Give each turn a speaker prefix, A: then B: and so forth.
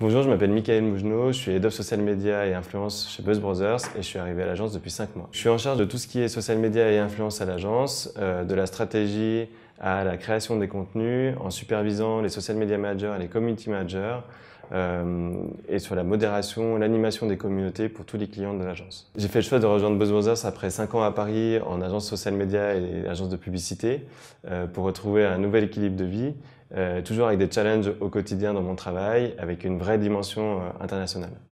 A: Bonjour, je m'appelle Michael Mougenot, je suis Head of Social Media et Influence chez Buzz Brothers et je suis arrivé à l'agence depuis 5 mois. Je suis en charge de tout ce qui est social media et influence à l'agence, de la stratégie à la création des contenus, en supervisant les social media managers et les community managers, et sur la modération, l'animation des communautés pour tous les clients de l'agence. J'ai fait le choix de rejoindre Buzz Brothers après 5 ans à Paris en agence social media et agence de publicité pour retrouver un nouvel équilibre de vie, toujours avec des challenges au quotidien dans mon travail, avec une vraie dimension internationale.